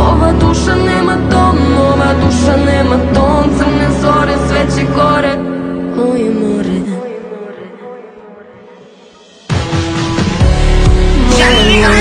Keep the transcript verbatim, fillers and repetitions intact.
Ova duša nema dom, ova duša nema ton. Crne zore, sve će gore, moje more. Moje more.